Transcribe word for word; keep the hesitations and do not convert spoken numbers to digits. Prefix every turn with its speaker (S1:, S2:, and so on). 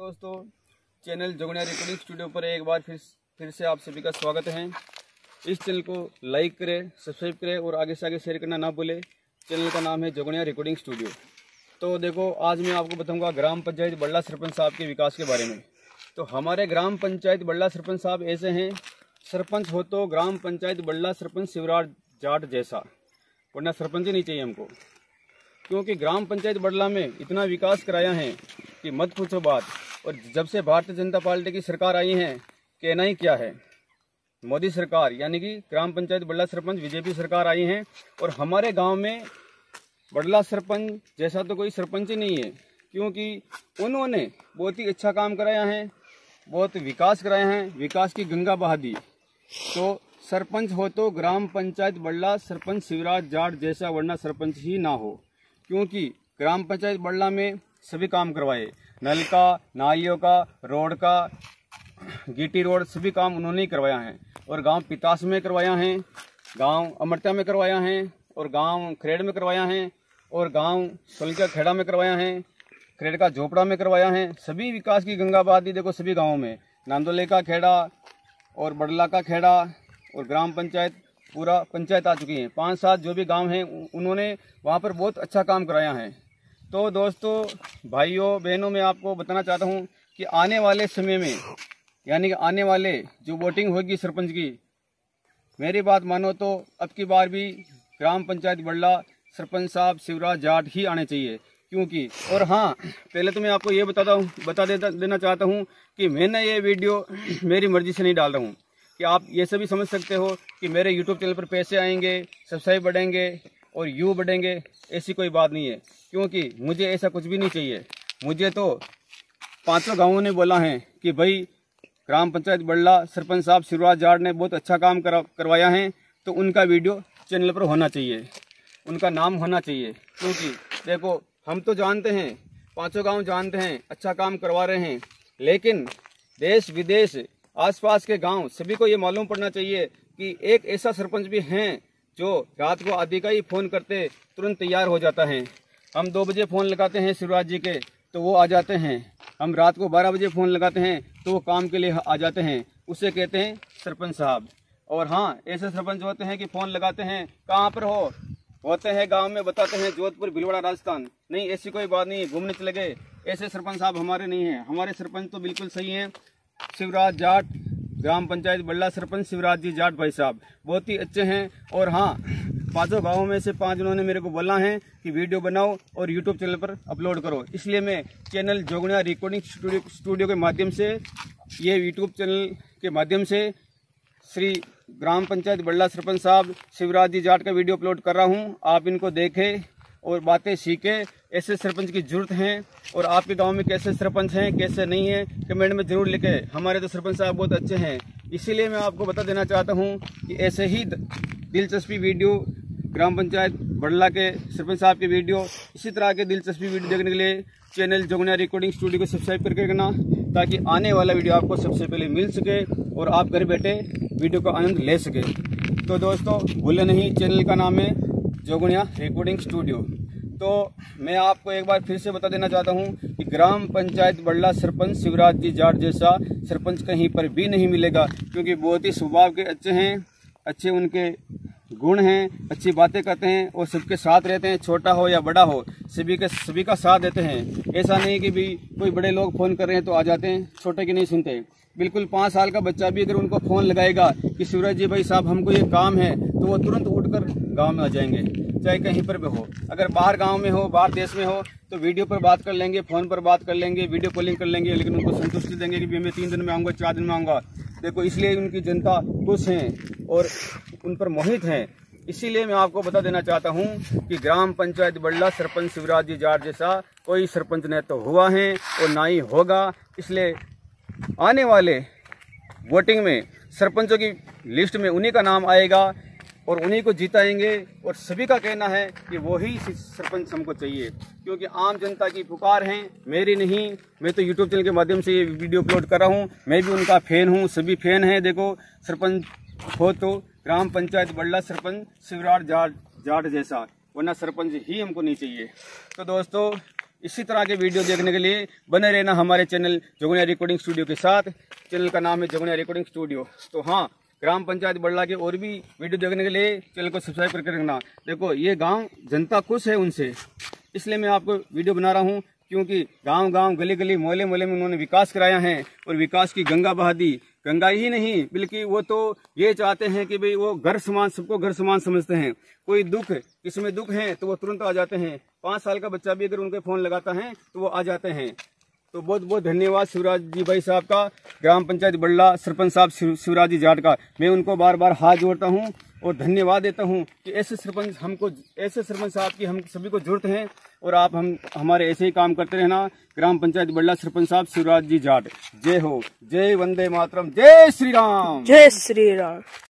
S1: दोस्तों, channel Jogania recording studio पर एक बार फिर फिर से आप सभी का स्वागत है। इस चैनल को लाइक करें, सब्सक्राइब करें और आगे से आगे शेयर करना ना भूलें। चैनल का नाम है जोगनिया रिकॉर्डिंग स्टूडियो। तो देखो, आज मैं आपको बताऊंगा ग्राम पंचायत बल्ला सरपंच साहब के विकास के बारे में। तो हमारे ग्राम पंचायत बल्ला सरपंच साहब ऐसे हैं, सरपंच हो तो ग्राम पंचायत बल्ला सरपंच शिवराज जाट जैसा, वरना सरपंच ही नहीं चाहिए हमको। क्योंकि ग्राम पंचायत बल्ला में इतना विकास कराया है कि मत पूछो बात। और जब से भारतीय जनता पार्टी की सरकार आई है, कहना ही क्या है। मोदी सरकार यानी कि ग्राम पंचायत बल्ला सरपंच बीजेपी सरकार आई है और हमारे गांव में बल्ला सरपंच जैसा तो कोई सरपंच ही नहीं है। क्योंकि उन्होंने बहुत ही अच्छा काम कराया है, बहुत विकास कराया है, विकास की गंगा बहा दी। तो सरपंच हो तो ग्राम पंचायत बल्ला सरपंच शिवराज जाट जैसा, वरना सरपंच ही ना हो। क्योंकि ग्राम पंचायत बल्ला में सभी काम करवाए, नल का, नालियों का, रोड का, गिटी रोड, सभी काम उन्होंने ही करवाया है। और गांव पितास में करवाया है, गांव अमरत्या में करवाया है, और गांव खरेड़ में करवाया है, और गांव सोलका खेड़ा में करवाया है, खरेड़ का झोपड़ा में करवाया है। सभी विकास की गंगा बहा दी। देखो सभी गाँवों में, नांदोले का खेड़ा और बड़ला का खेड़ा और ग्राम पंचायत पूरा पंचायत आ चुकी है। पाँच सात जो भी गांव हैं उन्होंने वहां पर बहुत अच्छा काम कराया है। तो दोस्तों, भाइयों बहनों, मैं आपको बताना चाहता हूं कि आने वाले समय में यानी कि आने वाले जो वोटिंग होगी सरपंच की, मेरी बात मानो तो अब की बार भी ग्राम पंचायत बल्ला सरपंच साहब शिवराज जाट ही आने चाहिए। क्योंकि और हाँ, पहले तो मैं आपको ये बताता हूँ बता देता देना चाहता हूँ कि मैंने ये वीडियो मेरी मर्जी से नहीं डाल रहा हूँ। कि आप ये सभी समझ सकते हो कि मेरे यूट्यूब चैनल पर पैसे आएंगे, सब्सक्राइब बढ़ेंगे और व्यू बढ़ेंगे, ऐसी कोई बात नहीं है। क्योंकि मुझे ऐसा कुछ भी नहीं चाहिए। मुझे तो पांचों गांवों ने बोला है कि भाई ग्राम पंचायत बल्ला सरपंच साहब शिवराज जाट ने बहुत अच्छा काम करा करवाया है, तो उनका वीडियो चैनल पर होना चाहिए, उनका नाम होना चाहिए। क्योंकि देखो, हम तो जानते हैं, पाँचों गाँव जानते हैं अच्छा काम करवा रहे हैं, लेकिन देश विदेश आसपास के गांव सभी को ये मालूम पड़ना चाहिए कि एक ऐसा सरपंच भी हैं जो रात को आदि का ही फ़ोन करते तुरंत तैयार हो जाता है। हम दो बजे फ़ोन लगाते हैं शिवराज जी के तो वो आ जाते हैं। हम रात को बारह बजे फ़ोन लगाते हैं तो वो काम के लिए आ जाते हैं। उसे कहते हैं सरपंच साहब। और हाँ, ऐसे सरपंच होते हैं कि फ़ोन लगाते हैं, कहाँ पर हो, होते हैं गाँव में, बताते हैं जोधपुर, भीलवाड़ा, राजस्थान। नहीं, ऐसी कोई बात नहीं, घूमने चले गए। ऐसे सरपंच साहब हमारे नहीं हैं। हमारे सरपंच तो बिल्कुल सही हैं। शिवराज जाट, ग्राम पंचायत बल्ला सरपंच शिवराज जी जाट भाई साहब बहुत ही अच्छे हैं। और हाँ, पांचों गांवों में से पांच उन्होंने मेरे को बोला है कि वीडियो बनाओ और यूट्यूब चैनल पर अपलोड करो। इसलिए मैं channel Jogania recording studio studio के माध्यम से, ये यूट्यूब चैनल के माध्यम से श्री ग्राम पंचायत बल्ला सरपंच साहब शिवराज जी जाट का वीडियो अपलोड कर रहा हूँ। आप इनको देखें और बातें सीखें। ऐसे सरपंच की जरूरत है। और आपके गांव में कैसे सरपंच हैं, कैसे नहीं है, कमेंट में जरूर लिखें। हमारे तो सरपंच साहब बहुत अच्छे हैं। इसीलिए मैं आपको बता देना चाहता हूं कि ऐसे ही दिलचस्पी वीडियो, ग्राम पंचायत बल्ला के सरपंच साहब के वीडियो, इसी तरह के दिलचस्पी वीडियो देखने के लिए चैनल जोगनिया रिकॉर्डिंग स्टूडियो को सब्सक्राइब करके रखना, ताकि आने वाला वीडियो आपको सबसे पहले मिल सके और आप घर बैठे वीडियो का आनंद ले सके। तो दोस्तों, भूले नहीं, चैनल का नाम है जोगनिया रिकॉर्डिंग स्टूडियो। तो मैं आपको एक बार फिर से बता देना चाहता हूं कि ग्राम पंचायत बल्ला सरपंच शिवराज जी जाट जैसा सरपंच कहीं पर भी नहीं मिलेगा। क्योंकि बहुत ही स्वभाव के अच्छे हैं, अच्छे उनके गुण हैं, अच्छी बातें करते हैं और सबके साथ रहते हैं। छोटा हो या बड़ा हो, सभी के सभी का साथ देते हैं। ऐसा नहीं कि भी कोई बड़े लोग फ़ोन कर रहे हैं तो आ जाते हैं, छोटे की नहीं सुनते। बिल्कुल पाँच साल का बच्चा भी अगर उनको फ़ोन लगाएगा कि शिवराज जी भाई साहब हमको ये काम है, तो वो तुरंत उठकर गांव में आ जाएंगे, चाहे कहीं पर भी हो। अगर बाहर गांव में हो, बाहर देश में हो, तो वीडियो पर बात कर लेंगे, फ़ोन पर बात कर लेंगे, वीडियो कॉलिंग कर लेंगे, लेकिन उनको संतुष्टि देंगे कि मैं तीन दिन में आऊँगा, चार दिन में आऊँगा। देखो, इसलिए उनकी जनता खुश हैं और उन पर मोहित हैं। इसीलिए मैं आपको बता देना चाहता हूँ कि ग्राम पंचायत बल्ला सरपंच शिवराज जी जाट जैसा कोई सरपंच न तो हुआ है और ना ही होगा। इसलिए आने वाले वोटिंग में सरपंचों की लिस्ट में उन्हीं का नाम आएगा और उन्हीं को जिताएंगे। और सभी का कहना है कि वही सरपंच हमको चाहिए। क्योंकि आम जनता की पुकार है, मेरी नहीं। मैं तो यूट्यूब चैनल के माध्यम से ये वीडियो अपलोड कर रहा हूँ, मैं भी उनका फैन हूँ, सभी फैन हैं। देखो, सरपंच हो तो ग्राम पंचायत बल्ला सरपंच शिवराज जाट जाट जैसा, वरना सरपंच ही हमको नहीं चाहिए। तो दोस्तों, इसी तरह के वीडियो देखने के लिए बने रहना हमारे चैनल जोगनिया रिकॉर्डिंग स्टूडियो के साथ। चैनल का नाम है जोगनिया रिकॉर्डिंग स्टूडियो। तो हाँ, ग्राम पंचायत बड़ला के और भी वीडियो देखने के लिए चैनल को सब्सक्राइब करके रखना। देखो ये गांव जनता खुश है उनसे, इसलिए मैं आपको वीडियो बना रहा हूँ, क्योंकि गांव गांव गली गली मोहल्ले मोहल्ले में उन्होंने विकास कराया है और विकास की गंगा बहा दी। गंगा ही नहीं बल्कि वो तो ये चाहते हैं कि भाई वो घर समान, सबको घर समान समझते हैं। कोई दुख, किसमें दुख है तो वो तुरंत आ जाते हैं। पाँच साल का बच्चा भी अगर उनके फोन लगाता है तो वो आ जाते हैं। तो बहुत बहुत धन्यवाद शिवराज जी भाई साहब का, ग्राम पंचायत बड़ला सरपंच साहब शिवराज जी जाट का। मैं उनको बार बार हाथ जोड़ता हूँ और धन्यवाद देता हूँ कि ऐसे सरपंच हमको, ऐसे सरपंच साहब की हम सभी को जरूरत है और आप हम हमारे ऐसे ही काम करते रहना। ग्राम पंचायत बड़ला सरपंच साहब शिवराज जी जाट। जय हो, जय वंदे मातरम, जय श्री राम,
S2: जय श्री राम।